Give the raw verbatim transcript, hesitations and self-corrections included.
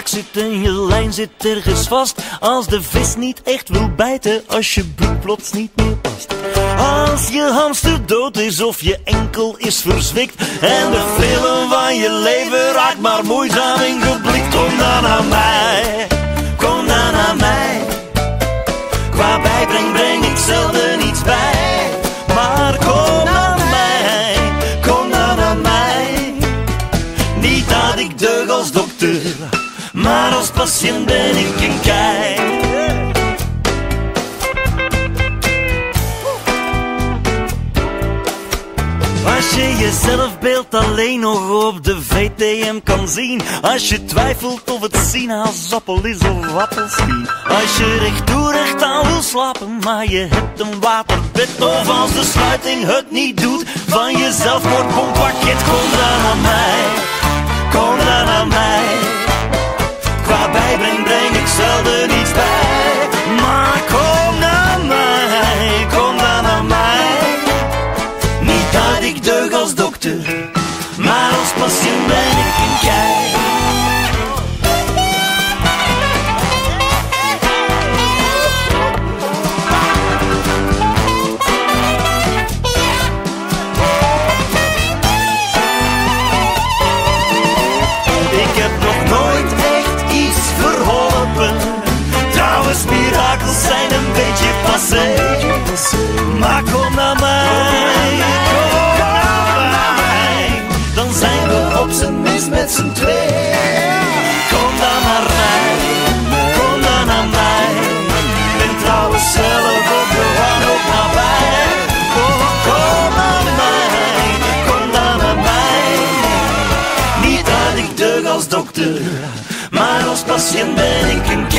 haak zit en je lijn zit ergens vast. Als de vis niet echt wil bijten, als je broek plots niet meer past. Als je hamster dood is of je enkel is verzwikt en de film van je leven raakt maar moeizaam ingeblikt. Kom dan aan mij, kom dan aan mij. Qua bijbreng breng ik zelden iets bij. Maar kom aan mij, kom dan aan mij. Niet dat ik deug als dokter, maar als patiënt ben ik een kei. Als je je zelfbeeld alleen nog op de V T M kan zien. Als je twijfelt of het sinaasappel is of appelsien. Als je recht toe recht aan wil slapen, maar je hebt een waterbed. Of als de sluiting het niet doet van je zelfmoordbompakket. Kom dan aan mij, kom dan aan mij. Qua bijbreng breng ik zelden iets bij. Maar kom aan mij, kom dan aan mij. Niet dat ik deug als dokter, maar als patiënt ben ik een kei. Ik heb nog nooit echt iets verholpen. Trouwens, mirakels zijn een beetje passé. Maar kom naar mij, kom naar mij. Dan zijn we op zijn minst met z'n twee. Kom dan naar mij, kom dan naar mij. Ben trouwens zelf op de wanhoop nabij. Kom, kom naar mij, kom dan naar mij. Niet dat ik deug als dokter, maar als patiënt ben ik een